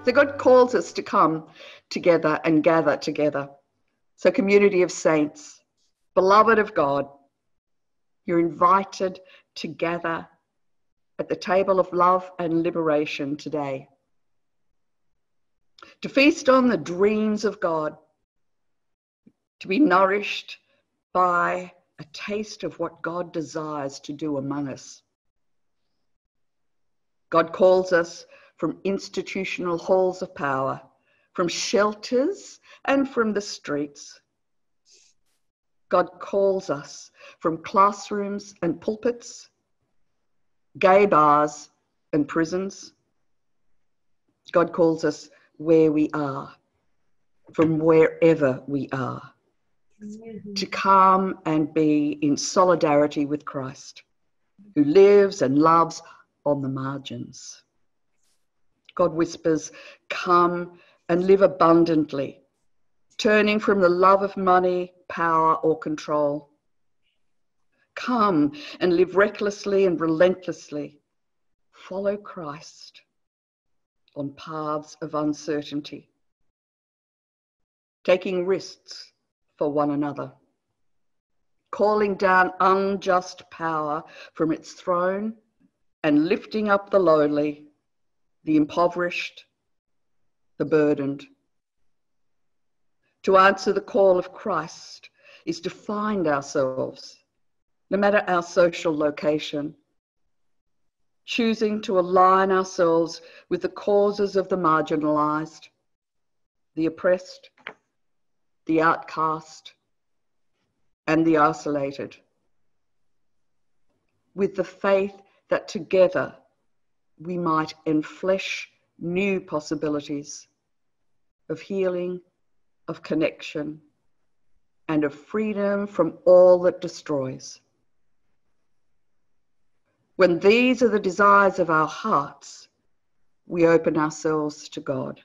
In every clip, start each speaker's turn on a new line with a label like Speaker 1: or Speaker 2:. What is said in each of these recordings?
Speaker 1: So God calls us to come together and gather together. So community of saints, beloved of God, you're invited to gather at the table of love and liberation today, to feast on the dreams of God, to be nourished by a taste of what God desires to do among us. God calls us from institutional halls of power, from shelters and from the streets. God calls us from classrooms and pulpits, gay bars and prisons. God calls us where we are, from wherever we are, to come and be in solidarity with Christ, who lives and loves on the margins. God whispers, come and live abundantly, turning from the love of money, power, or control. Come and live recklessly and relentlessly. Follow Christ on paths of uncertainty, taking risks for one another, calling down unjust power from its throne and lifting up the lowly, the impoverished, the burdened. To answer the call of Christ is to find ourselves, no matter our social location, choosing to align ourselves with the causes of the marginalised, the oppressed, the outcast, and the isolated, with the faith that together we might enflesh new possibilities of healing, of connection, and of freedom from all that destroys. When these are the desires of our hearts, we open ourselves to God.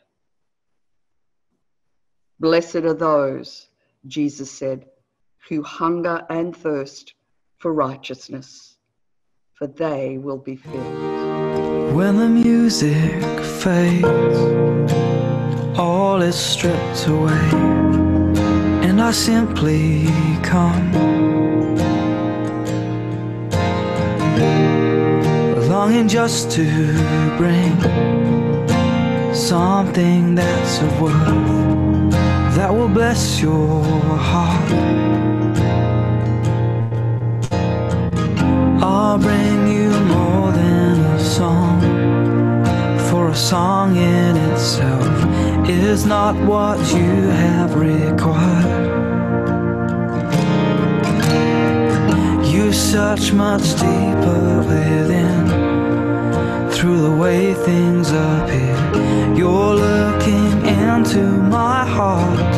Speaker 1: Blessed are those, Jesus said, who hunger and thirst for righteousness, for they will be filled.
Speaker 2: When the music fades, all is stripped away, and I simply come, longing just to bring something that's of worth, that will bless your heart. I'll bring you more than a song, for a song in itself is not what you have required. You search much deeper within, through the way things appear. You're looking into my heart.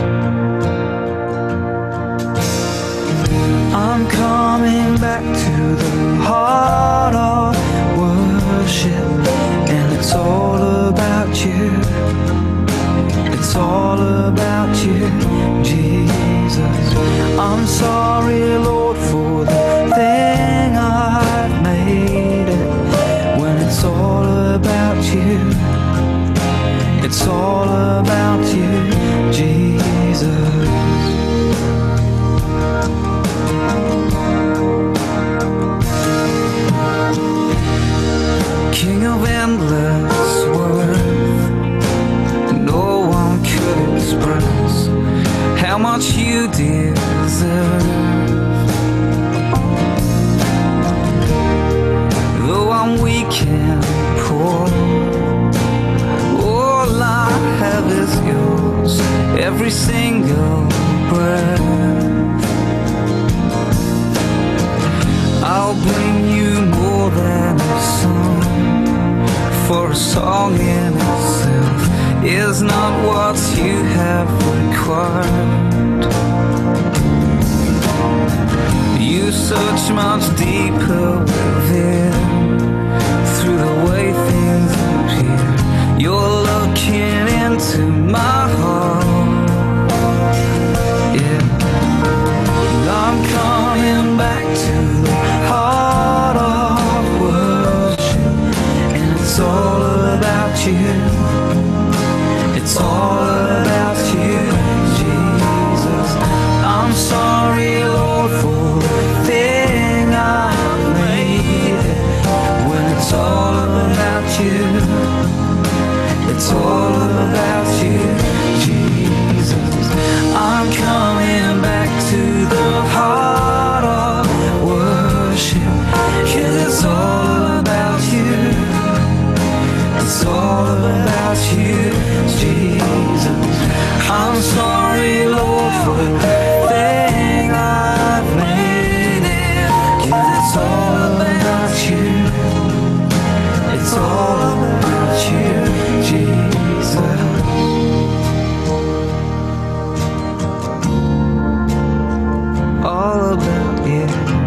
Speaker 2: I'm coming back to the heart of worship, and it's all about you. It's all about you, Jesus. I'm sorry, Lord, for the thing I've made it, when it's all about you. It's all about you, Jesus. King of endless worth, no one could express how much you deserve. Though I'm weak and poor, all I have is yours, every single breath. I'll bring you more than a song, for a song in itself is not what you have required. You search much deeper within, through the way things appear. You're looking into my heart. Yeah, I'm coming back to the heart of worship, and it's all about you. I'm sorry, Lord, for the thing I've made. When it's all about you, it's all about you, Jesus. I'm coming back to the heart of worship, 'cause it's all about you. It's all about you, Jesus. I'm sorry, Lord, for the thing I've made it, 'cause it's all about you. It's all about you, Jesus. All about you.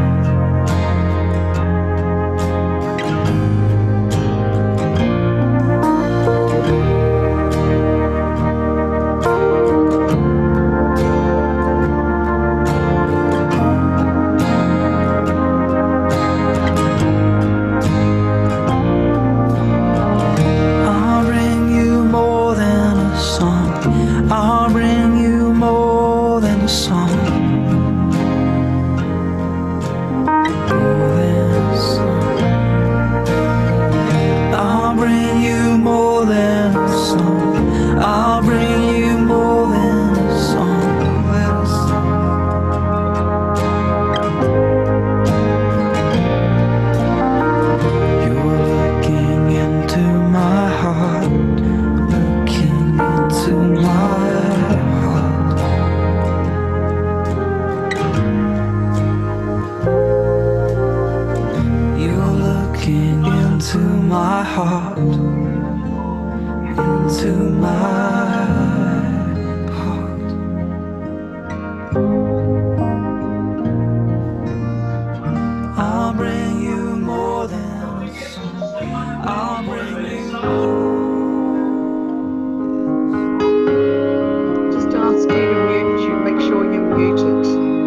Speaker 2: I'll bring you more than a song. I'll bring you more than a song. More than a song. I'll bring you more than a song. I'll bring you more than a song. You're looking into my heart, looking into my heart. You're looking into my heart, into my heart. I'll bring you more than a song. I'll bring you
Speaker 1: Just ask you to mute you, make sure you're muted.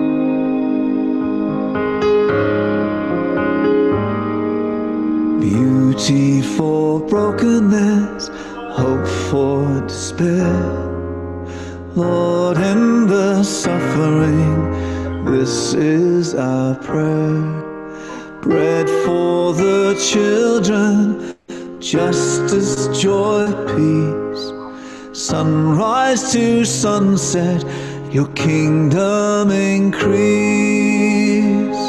Speaker 2: beauty for brokenness, hope for despair. Lord, in the suffering, this is our prayer. Bread for the children, justice, joy, peace. Sunrise to sunset, your kingdom increase.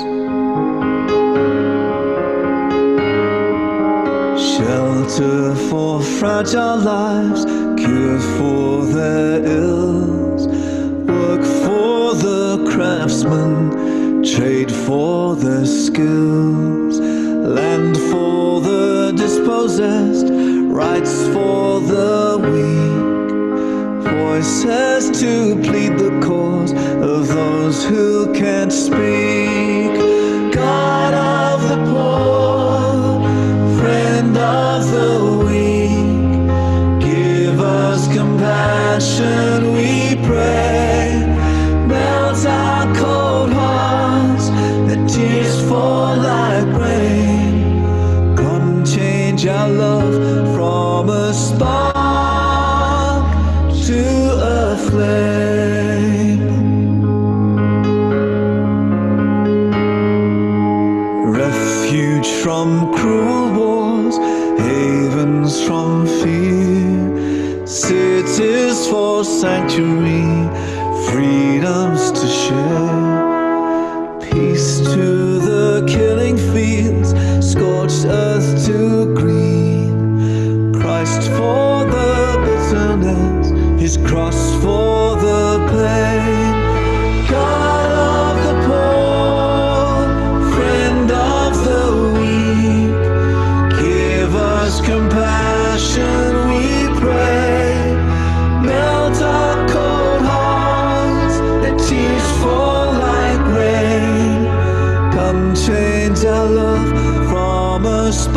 Speaker 2: Shelter for fragile lives, cure for their ills. Work for the craftsman, trade for their skills. Land for the dispossessed, rights for the weak. Voices to plead the cause of those who can't speak. God of the poor, friend of the weak, give us compassion, we pray. Melt our cold hearts, let tears fall like rain. Come change our love from a spark to a flame. Refuge from cruel wars, havens from fear. Cities for sanctuary, freedoms to share. Peace to the killing fields, scorched earth to green. Christ for the bitterness, his cross for the pain. God of the poor, friend of the weak, give us compassion, we pray. Melt our cold hearts, let tears fall like rain. Come change our love from a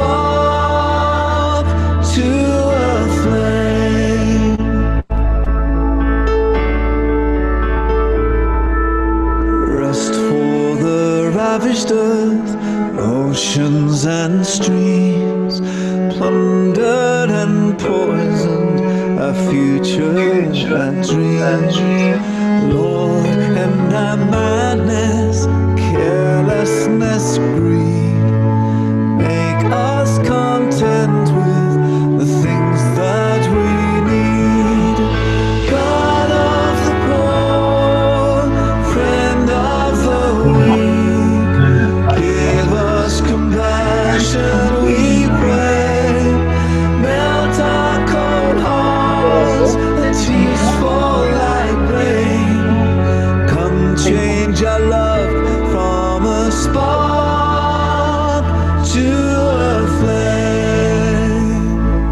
Speaker 2: spark to a flame. Rest for the ravished earth, oceans and streams, plundered and poisoned, our future and dreams. Lord, and change our love from a spark to a flame.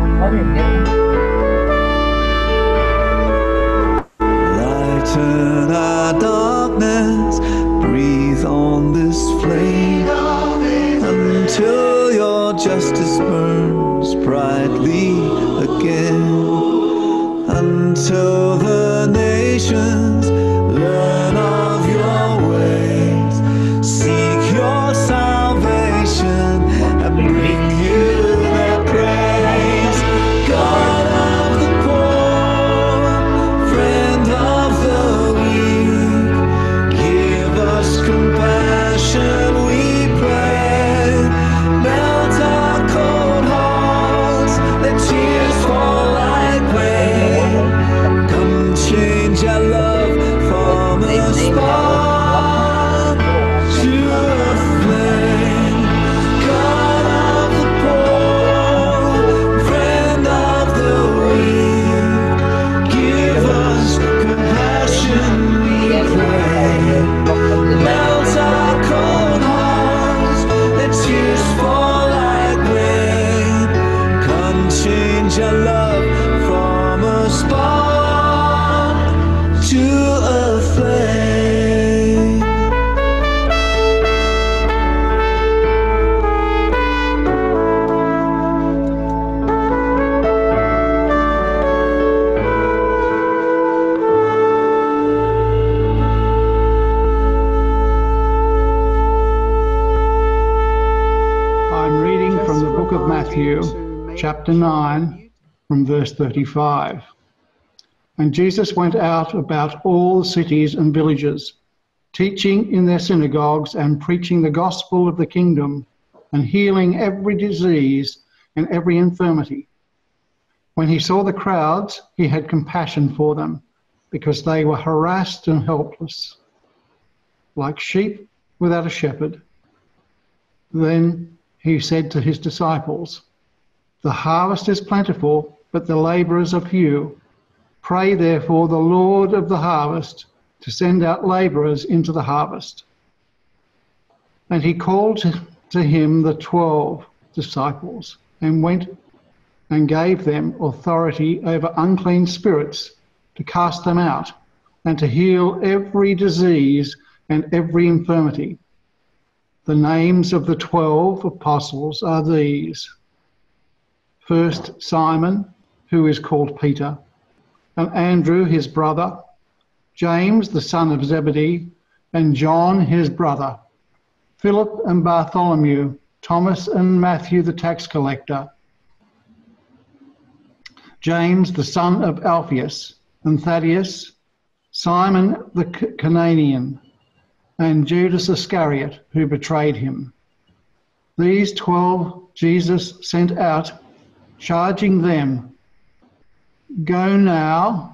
Speaker 2: Lighten our darkness, breathe on this flame until your justice burns brightly again, until the nations learn of your ways, seek your salvation and bring you their praise. God of the poor, friend of the weak, give us compassion, we pray. Melt our cold hearts, let tears fall like rain. Come change our love from a spark to a flame. God of the poor, friend of the weak, give us compassion, we pray. Melt our cold hearts, let tears fall like rain. Come change our love from a spark to a flame.
Speaker 3: I'm reading from the book of Matthew, chapter 9, from verse 35. And Jesus went out about all the cities and villages, teaching in their synagogues and preaching the gospel of the kingdom, and healing every disease and every infirmity. When he saw the crowds, he had compassion for them, because they were harassed and helpless, like sheep without a shepherd. Then he said to his disciples, "The harvest is plentiful, but the laborers are few. Pray therefore the Lord of the harvest to send out laborers into the harvest." And he called to him the 12 disciples and went and gave them authority over unclean spirits to cast them out and to heal every disease and every infirmity. The names of the 12 apostles are these: first, Simon, who is called Peter, and Andrew his brother, James the son of Zebedee, and John his brother, Philip and Bartholomew, Thomas and Matthew the tax collector, James the son of Alphaeus, and Thaddeus, Simon the Cananaean, and Judas Iscariot, who betrayed him. These 12 Jesus sent out, charging them, "Go now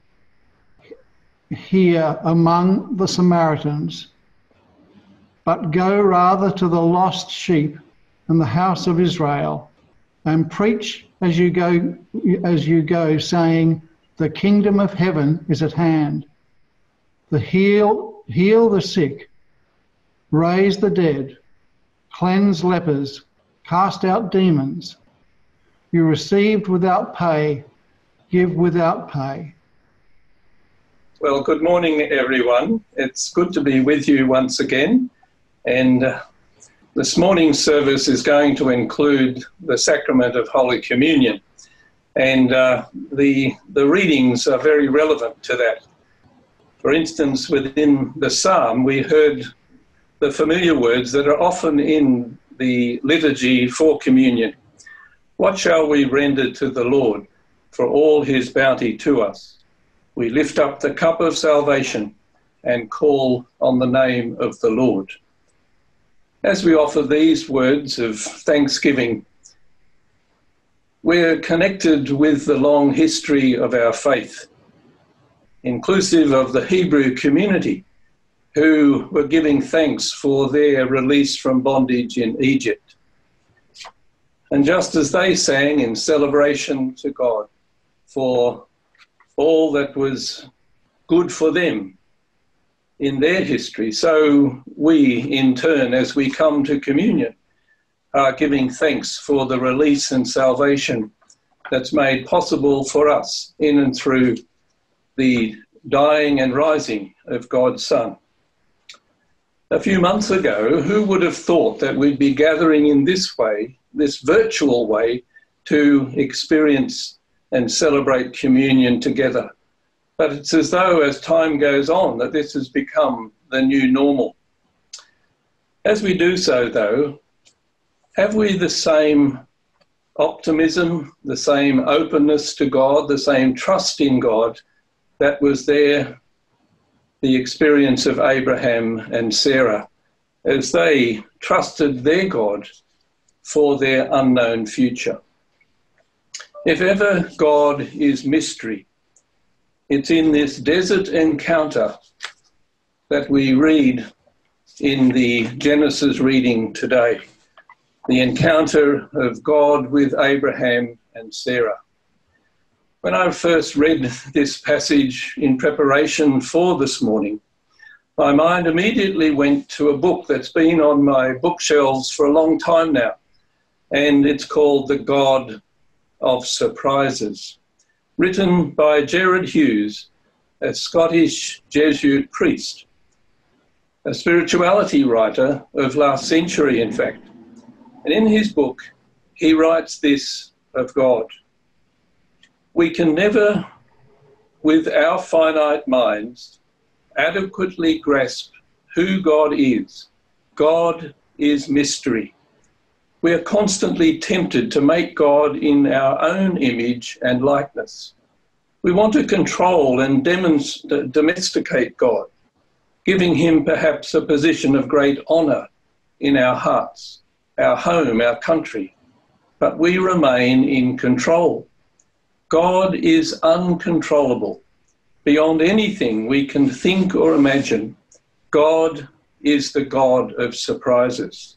Speaker 3: here among the Samaritans, but go rather to the lost sheep in the house of Israel, and preach as you go, saying, the kingdom of heaven is at hand. Heal the sick, raise the dead, cleanse lepers, cast out demons. You received without pay, give without pay."
Speaker 4: Well, good morning, everyone. It's good to be with you once again. And this morning's service is going to include the sacrament of Holy Communion. And the readings are very relevant to that. For instance, within the psalm, we heard the familiar words that are often in the liturgy for communion. What shall we render to the Lord for all his bounty to us? We lift up the cup of salvation and call on the name of the Lord. As we offer these words of thanksgiving, we're connected with the long history of our faith, inclusive of the Hebrew community who were giving thanks for their release from bondage in Egypt. And just as they sang in celebration to God for all that was good for them in their history, so we, in turn, as we come to communion, are giving thanks for the release and salvation that's made possible for us in and through the dying and rising of God's Son. A few months ago, who would have thought that we'd be gathering in this way, this virtual way, to experience and celebrate communion together? But it's as though, as time goes on, that this has become the new normal. As we do so, though, have we the same optimism, the same openness to God, the same trust in God that was there, the experience of Abraham and Sarah, as they trusted their God for their unknown future? If ever God is mystery, it's in this desert encounter that we read in the Genesis reading today, the encounter of God with Abraham and Sarah. When I first read this passage in preparation for this morning, my mind immediately went to a book that's been on my bookshelves for a long time now, and it's called The God of Surprises, written by Gerard Hughes, a Scottish Jesuit priest, a spirituality writer of last century, in fact. And in his book, he writes this of God: we can never, with our finite minds, adequately grasp who God is. God is mystery. We are constantly tempted to make God in our own image and likeness. We want to control and domesticate God, giving him perhaps a position of great honour in our hearts, our home, our country, but we remain in control. God is uncontrollable, beyond anything we can think or imagine. God is the God of surprises.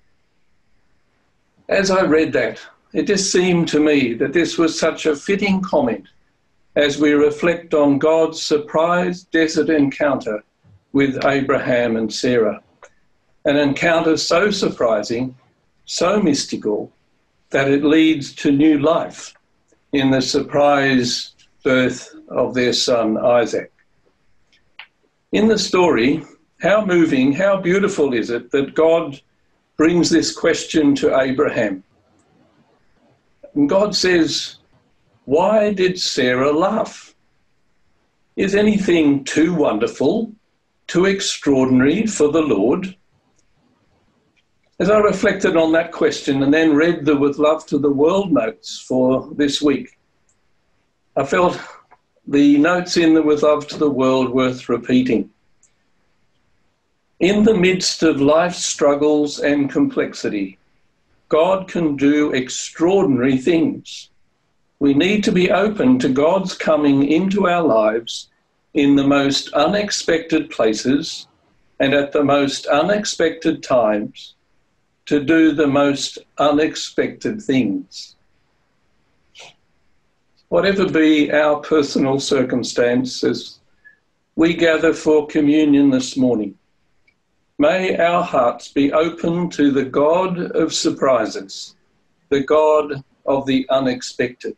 Speaker 4: As I read that, it just seemed to me that this was such a fitting comment as we reflect on God's surprise desert encounter with Abraham and Sarah. An encounter so surprising, so mystical, that it leads to new life in the surprise birth of their son Isaac. In the story, how moving, how beautiful is it that God brings this question to Abraham. And God says, why did Sarah laugh? Is anything too wonderful, too extraordinary for the Lord? As I reflected on that question and then read the With Love to the World notes for this week, I felt the notes in the With Love to the World worth repeating. In the midst of life's struggles and complexity, God can do extraordinary things. We need to be open to God's coming into our lives in the most unexpected places and at the most unexpected times to do the most unexpected things. Whatever be our personal circumstances, we gather for communion this morning. May our hearts be open to the God of surprises, the God of the unexpected.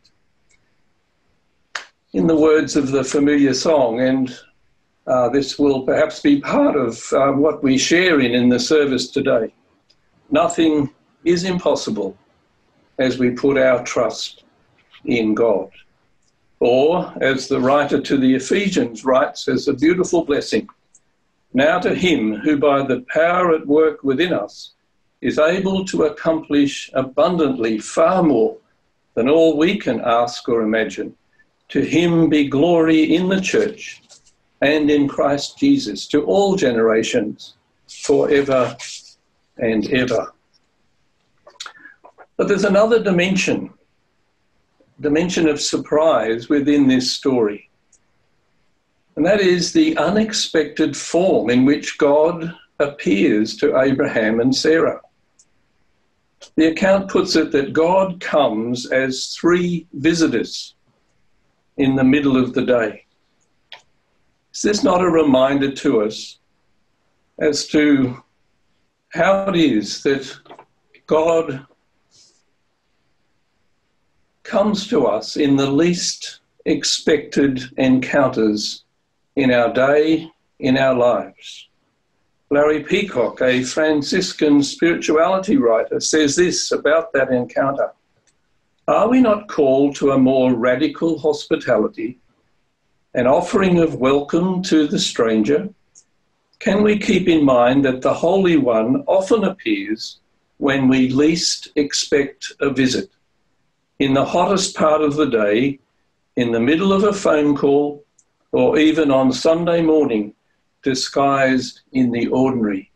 Speaker 4: In the words of the familiar song, and this will perhaps be part of what we share in the service today, nothing is impossible as we put our trust in God. Or, as the writer to the Ephesians writes as a beautiful blessing, now to him who by the power at work within us is able to accomplish abundantly far more than all we can ask or imagine, to him be glory in the church and in Christ Jesus to all generations forever and ever. But there's another dimension of surprise within this story. And that is the unexpected form in which God appears to Abraham and Sarah. The account puts it that God comes as three visitors in the middle of the day. Is this not a reminder to us as to how it is that God comes to us in the least expected encounters in our day, in our lives. Larry Peacock, a Franciscan spirituality writer, says this about that encounter. Are we not called to a more radical hospitality, an offering of welcome to the stranger? Can we keep in mind that the Holy One often appears when we least expect a visit? In the hottest part of the day, in the middle of a phone call, or even on Sunday morning, disguised in the ordinary.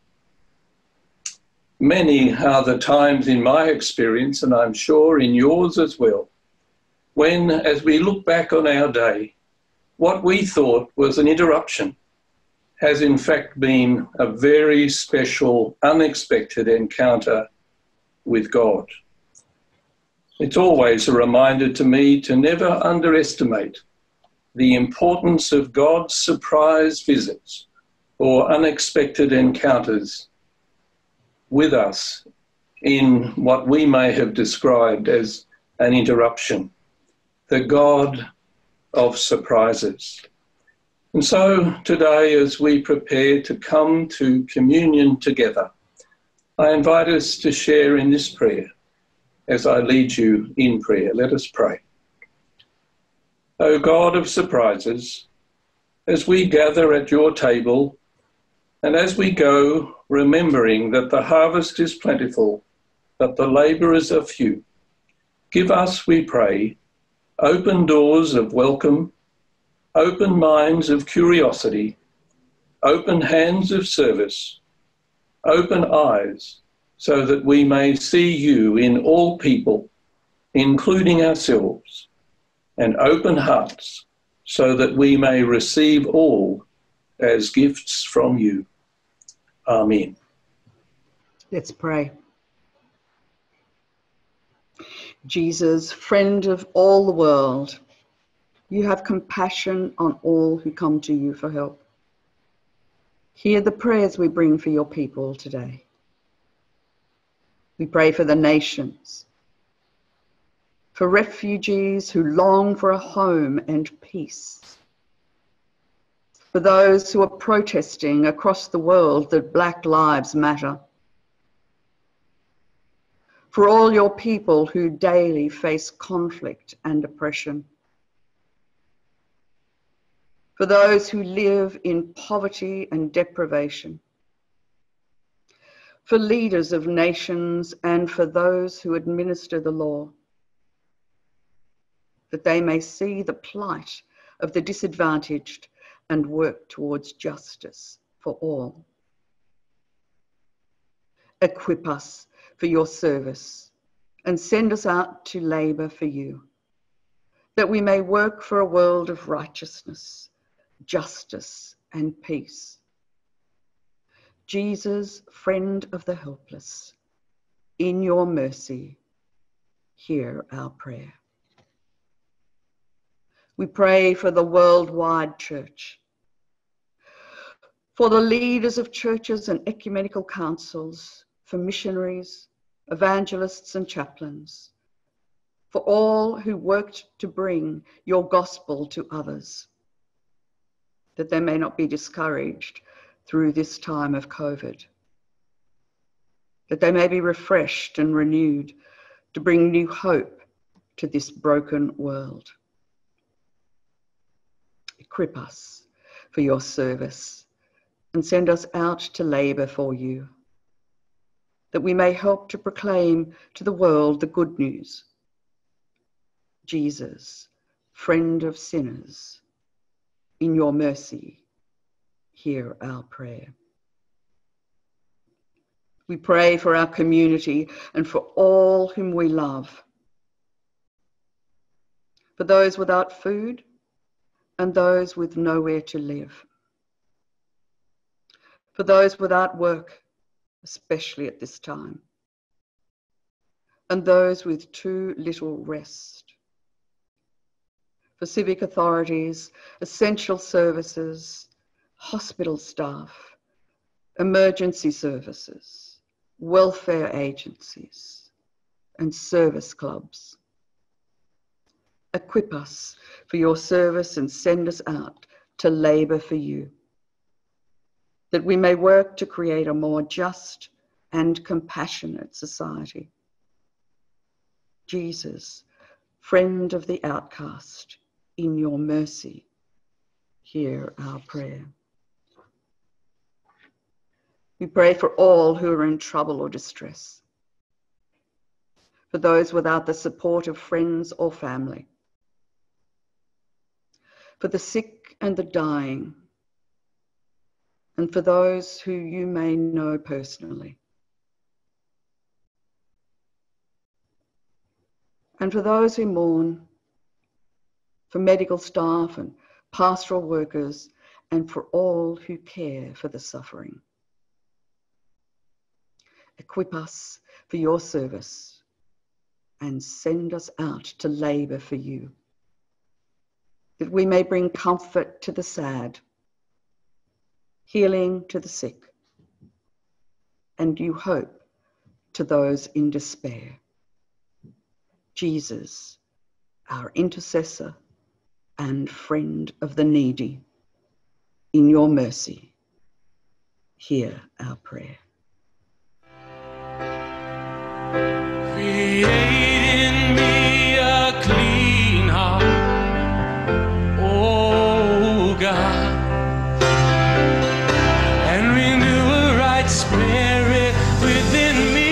Speaker 4: Many are the times in my experience, and I'm sure in yours as well, when, as we look back on our day, what we thought was an interruption has in fact been a very special, unexpected encounter with God. It's always a reminder to me to never underestimate the importance of God's surprise visits or unexpected encounters with us in what we may have described as an interruption, the God of surprises. And so today, as we prepare to come to communion together, I invite us to share in this prayer as I lead you in prayer. Let us pray. O God of surprises, as we gather at your table and as we go, remembering that the harvest is plentiful, but the labourers are few, give us, we pray, open doors of welcome, open minds of curiosity, open hands of service, open eyes, so that we may see you in all people, including ourselves, and open hearts, so that we may receive all as gifts from you. Amen.
Speaker 1: Let's pray. Jesus, friend of all the world, you have compassion on all who come to you for help. Hear the prayers we bring for your people today. We pray for the nations, for refugees who long for a home and peace, for those who are protesting across the world that Black Lives Matter, for all your people who daily face conflict and oppression, for those who live in poverty and deprivation, for leaders of nations and for those who administer the law, that they may see the plight of the disadvantaged and work towards justice for all. Equip us for your service and send us out to labour for you, that we may work for a world of righteousness, justice and peace. Jesus, friend of the helpless, in your mercy, hear our prayer. We pray for the worldwide church, for the leaders of churches and ecumenical councils, for missionaries, evangelists and chaplains, for all who worked to bring your gospel to others, that they may not be discouraged through this time of COVID, that they may be refreshed and renewed to bring new hope to this broken world. Equip us for your service and send us out to labour for you, that we may help to proclaim to the world the good news. Jesus, friend of sinners, in your mercy, hear our prayer. We pray for our community and for all whom we love, for those without food and those with nowhere to live, for those without work, especially at this time, and those with too little rest, for civic authorities, essential services, hospital staff, emergency services, welfare agencies, and service clubs. Equip us for your service and send us out to labour for you, that we may work to create a more just and compassionate society. Jesus, friend of the outcast, in your mercy, hear our prayer. We pray for all who are in trouble or distress, for those without the support of friends or family, for the sick and the dying, and for those who you may know personally. And for those who mourn, for medical staff and pastoral workers, and for all who care for the suffering. Equip us for your service and send us out to labour for you, that we may bring comfort to the sad, healing to the sick, and new hope to those in despair. Jesus, our intercessor and friend of the needy, in your mercy, hear our prayer.
Speaker 2: Create in me a clean heart, oh God, and renew a right spirit within me.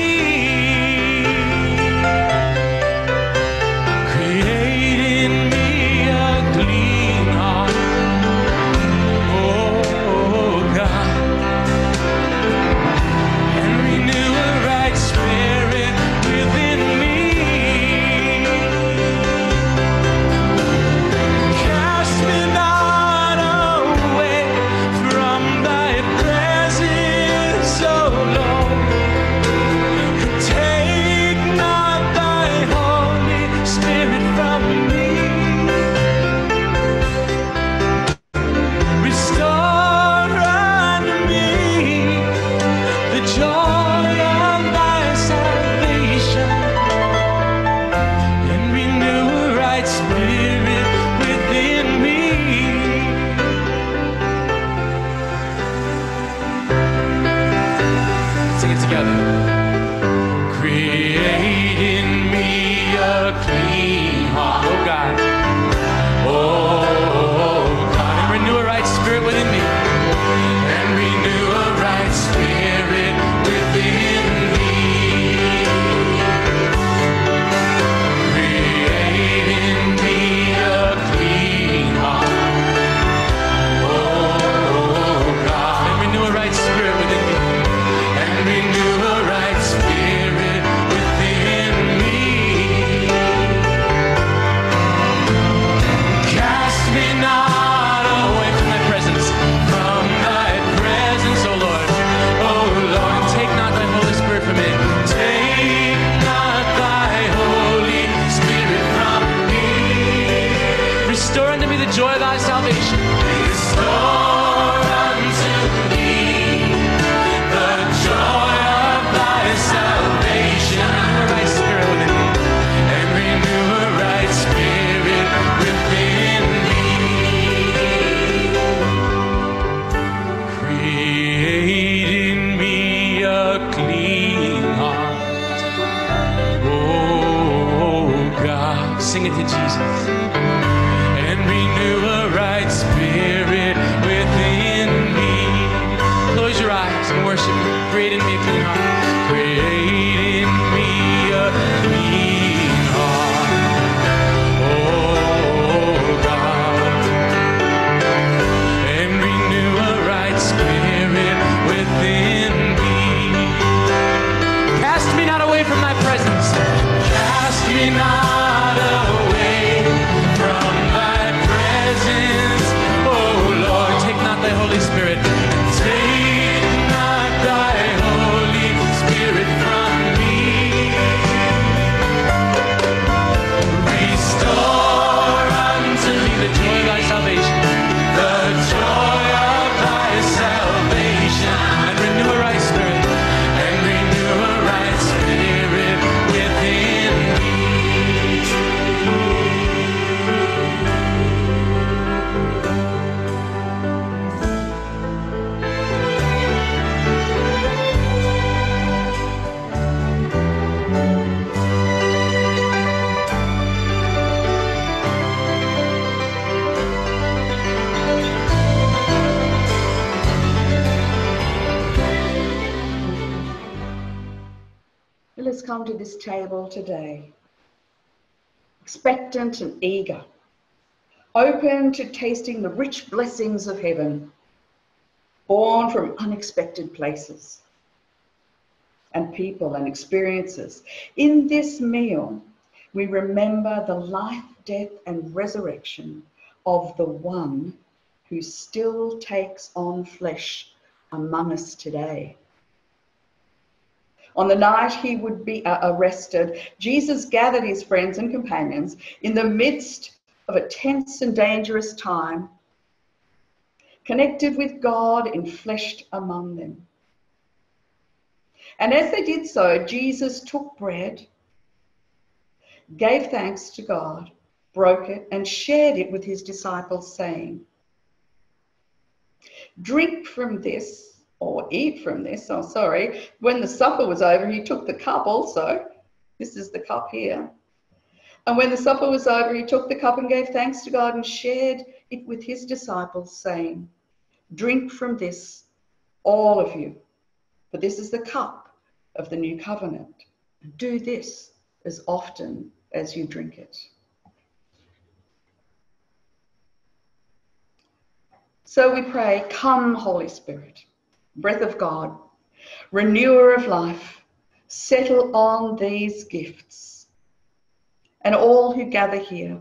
Speaker 2: Create in me a clean heart, oh God, and renew a right spirit within me. Cast me not away from thy presence, O Lord. Take not thy Holy Spirit from me. Restore unto me the joy of thy salvation, and renew a right spirit within me. Sing it together. Create in me a clean heart, oh God. Oh God, and renew a right spirit within me. And renew a right spirit within me. Create in me a clean heart, oh God, and renew a right spirit within me. And renew a right spirit within me. Cast me not away from thy presence, O Lord. Oh Lord, take not thy Holy Spirit from me. Take not thy Holy Spirit from me. Restore unto me the joy of thy salvation. Restore unto me the joy of thy salvation. Renew a right spirit within me. And renew a right spirit within me. Create in me a clean heart, oh God. Sing it to Jesus. And renew a right spirit within me. Close your eyes and worship Him. Create in me a clean heart. Create in me a clean heart, oh God, and renew a right spirit within me. Cast me not away from thy presence. Cast me not away from thy presence, oh Lord. Take not thy Holy Spirit. Take not thy Holy
Speaker 1: has come to this table today, expectant and eager, open to tasting the rich blessings of heaven, born from unexpected places and people and experiences. In this meal, we remember the life, death, and resurrection of the one who still takes on flesh among us today. On the night he would be arrested, Jesus gathered his friends and companions in the midst of a tense and dangerous time, connected with God, enfleshed among them. And as they did so, Jesus took bread, gave thanks to God, broke it, and shared it with his disciples, saying, "Drink from this," or eat from this, when the supper was over, he took the cup also. This is the cup here. And when the supper was over, he took the cup and gave thanks to God and shared it with his disciples, saying, "Drink from this, all of you, for this is the cup of the new covenant. Do this as often as you drink it." So we pray, come, Holy Spirit, breath of God, renewer of life, settle on these gifts and all who gather here,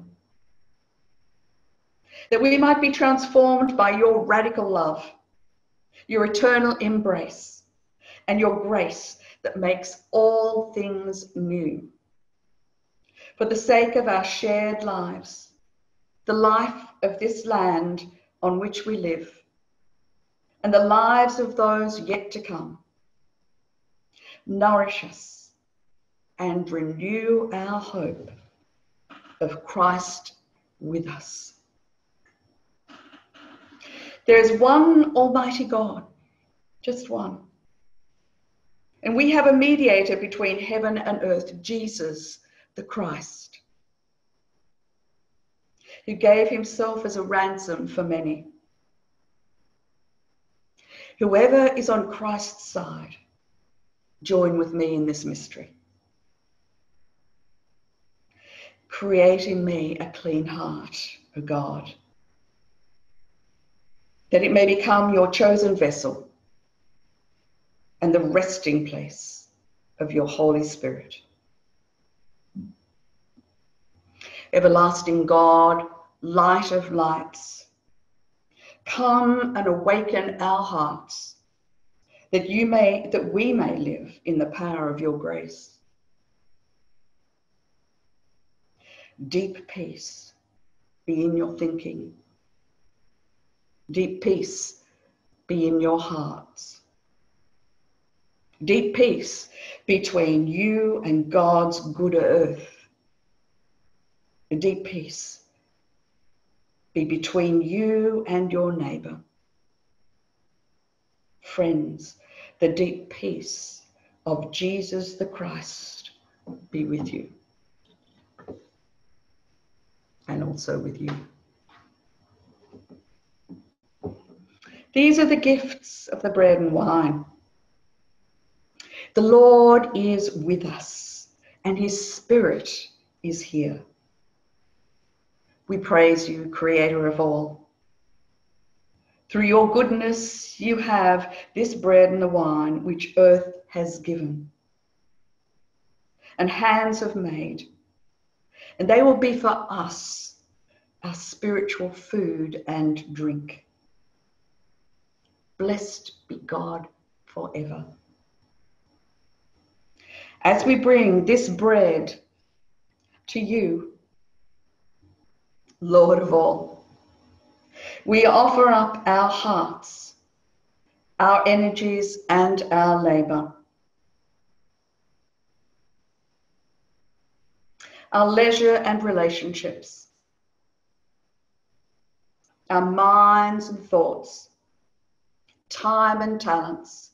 Speaker 1: that we might be transformed by your radical love, your eternal embrace, and your grace that makes all things new. For the sake of our shared lives, the life of this land on which we live, and the lives of those yet to come, nourish us and renew our hope of Christ with us. There is one Almighty God, just one. And we have a mediator between heaven and earth, Jesus the Christ, who gave himself as a ransom for many. Whoever is on Christ's side, join with me in this mystery. Create in me a clean heart, O God, that it may become your chosen vessel and the resting place of your Holy Spirit. Everlasting God, light of lights, come and awaken our hearts, that we may live in the power of your grace. Deep peace be in your thinking. Deep peace be in your hearts. Deep peace between you and God's good earth. A deep peace be between you and your neighbour. Friends, the deep peace of Jesus the Christ be with you, and also with you. These are the gifts of the bread and wine. The Lord is with us, and his Spirit is here. We praise you, Creator of all. Through your goodness, you have this bread and the wine which earth has given, and hands have made, and they will be for us our spiritual food and drink. Blessed be God forever. As we bring this bread to you, Lord of all, we offer up our hearts, our energies, and our labour, our leisure and relationships, our minds and thoughts, time and talents,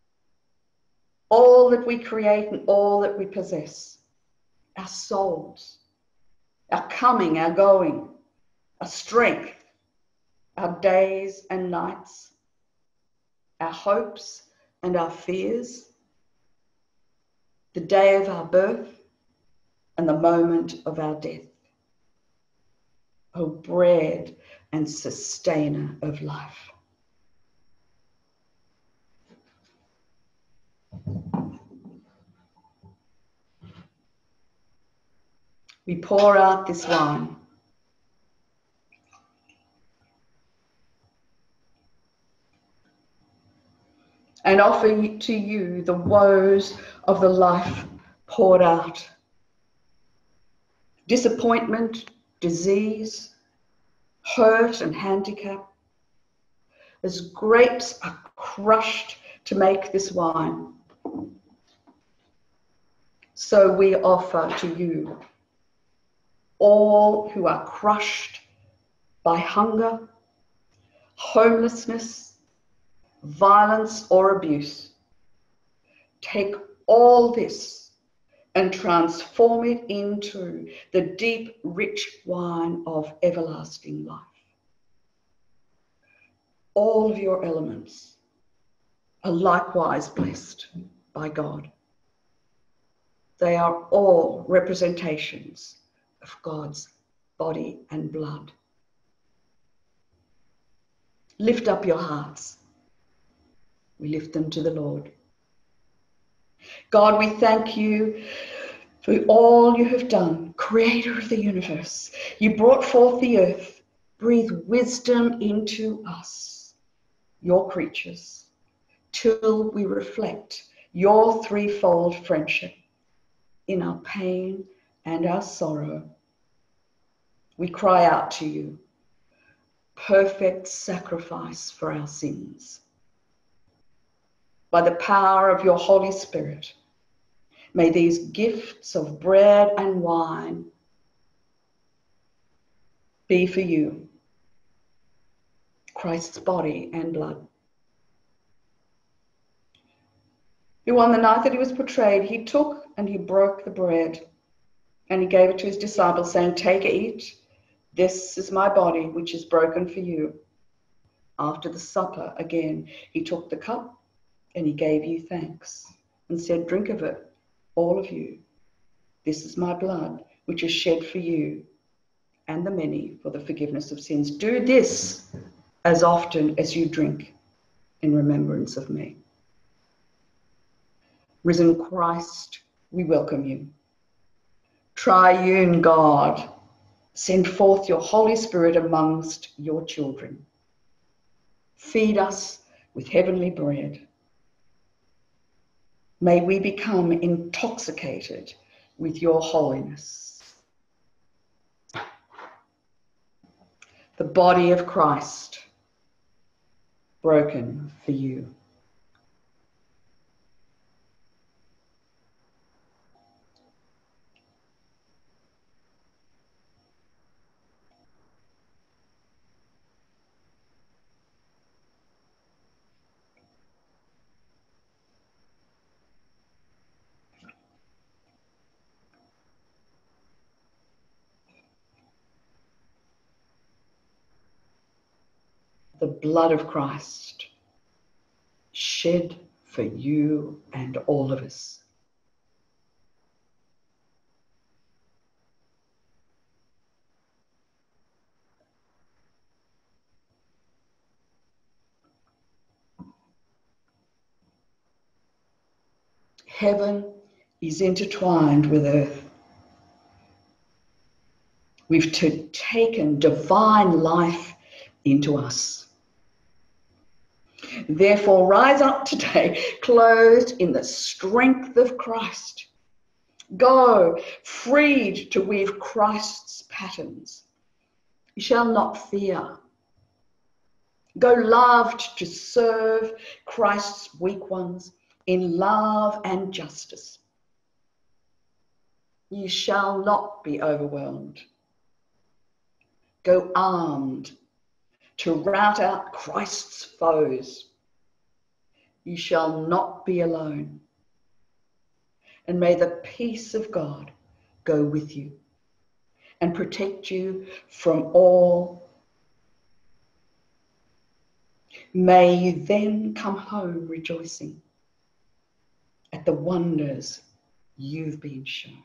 Speaker 1: all that we create and all that we possess, our souls, our coming, our going, our strength, our days and nights, our hopes and our fears, the day of our birth and the moment of our death. O bread and sustainer of life. We pour out this wine. And offer to you the woes of the life poured out. Disappointment, disease, hurt and handicap. As grapes are crushed to make this wine, so we offer to you all who are crushed by hunger, homelessness, violence or abuse. Take all this and transform it into the deep, rich wine of everlasting life. All of your elements are likewise blessed by God. They are all representations of God's body and blood. Lift up your hearts. We lift them to the Lord. God, we thank you for all you have done, creator of the universe. You brought forth the earth. Breathe wisdom into us, your creatures, till we reflect your threefold friendship in our pain and our sorrow. We cry out to you, perfect sacrifice for our sins. By the power of your Holy Spirit, may these gifts of bread and wine be for you, Christ's body and blood, who on the night that he was betrayed, he took and he broke the bread and he gave it to his disciples, saying, take, eat. This is my body, which is broken for you. After the supper, again, he took the cup and he gave you thanks and said, drink of it, all of you. This is my blood, which is shed for you and the many for the forgiveness of sins. Do this as often as you drink in remembrance of me. Risen Christ, we welcome you. Triune God, send forth your Holy Spirit amongst your children. Feed us with heavenly bread. May we become intoxicated with your holiness. The body of Christ, broken for you. The blood of Christ shed for you and all of us. Heaven is intertwined with earth. We've taken divine life into us. Therefore, rise up today, clothed in the strength of Christ. Go, freed to weave Christ's patterns. You shall not fear. Go, loved to serve Christ's weak ones in love and justice. You shall not be overwhelmed. Go armed to rout out Christ's foes. You shall not be alone. And may the peace of God go with you and protect you from all. May you then come home rejoicing at the wonders you've been shown.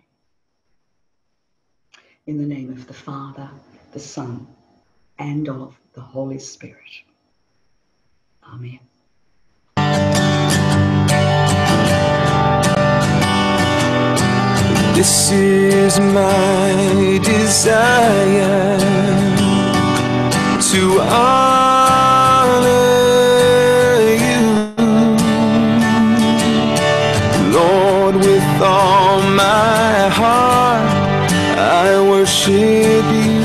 Speaker 1: In the name of the Father, the Son, and of the Holy Spirit. Amen.
Speaker 2: This is my desire, to honor you, Lord, with all my heart. I worship you.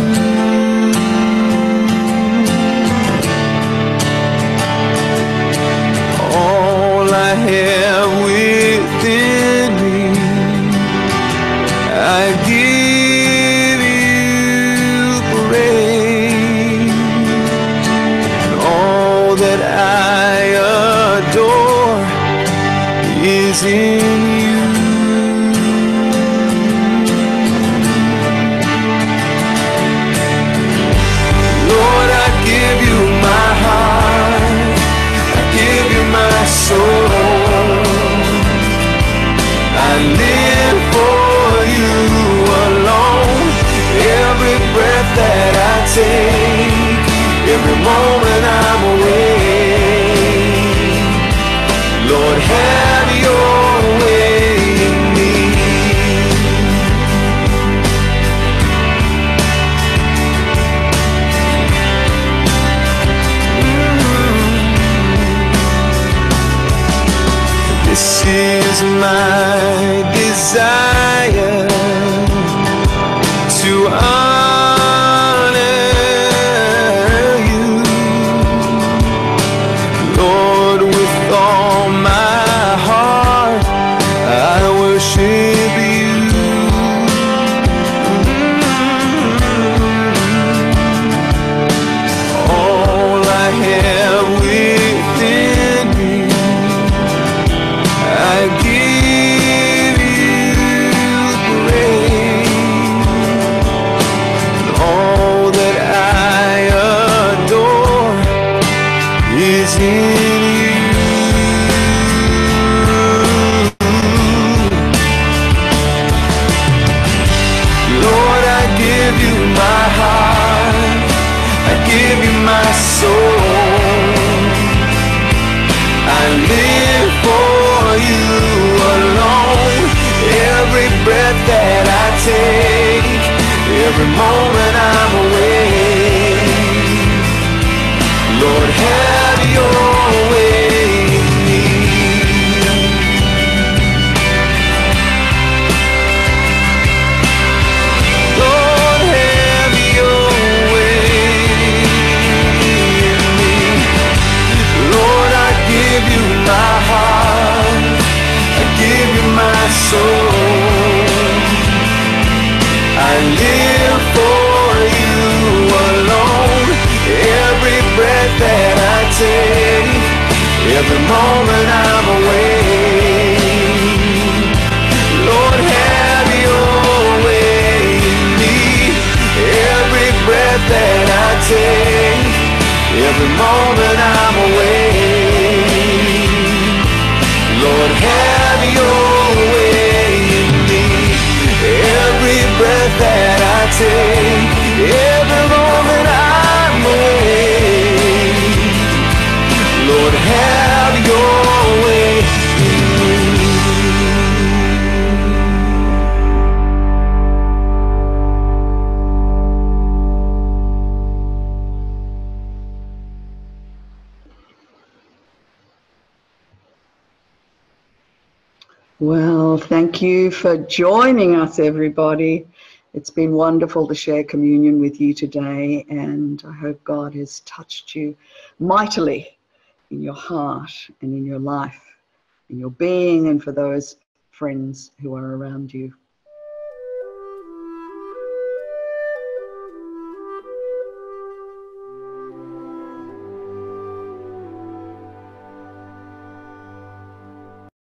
Speaker 2: All I have within me, I give you praise. And all that I adore is in you. I live for you alone. Every breath that I take, every moment I'm awake, Lord, have your way in me. This is my desire, to honor you, Lord, with all my heart. I worship you. All I have within me, I give you praise. And all that I adore is in you. Lord, I give you my heart, I give you my soul. I live for you alone. Every breath that I take, every moment I'm awake, Lord, have your way in me. Lord, have your way in me. Lord, I give you my heart, I give you my soul. I live for you alone. Every breath that I take, every moment I'm awake, Lord, have your way in me. Every breath that I take, every moment I'm awake, Lord, have your way in me. Every breath that I take, every moment I'm awake, Lord, have your way in me.
Speaker 1: Well, thank you for joining us, everybody. It's been wonderful to share communion with you today, and I hope God has touched you mightily in your heart and in your life, in your being, and for those friends who are around you.